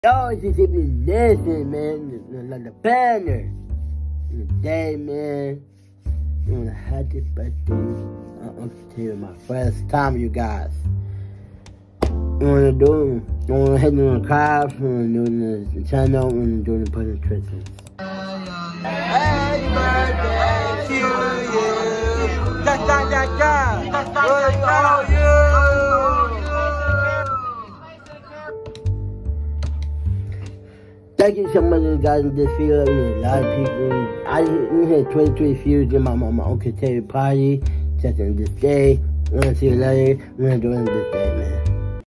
Y'all just be listening, man. Like the banner. Today, man. You want a happy birthday. Uncle Terry, my first time, you guys. You want to do? You want to hit on the crowd? You want to do the channel? You want to do the person Christmas? Happy birthday to you. For you. Thank you so much, guys, in this video. A lot of people. I had 23 views in my Uncle Terry party. Just in this day. We're going to see you later. We're going to do it this day, man.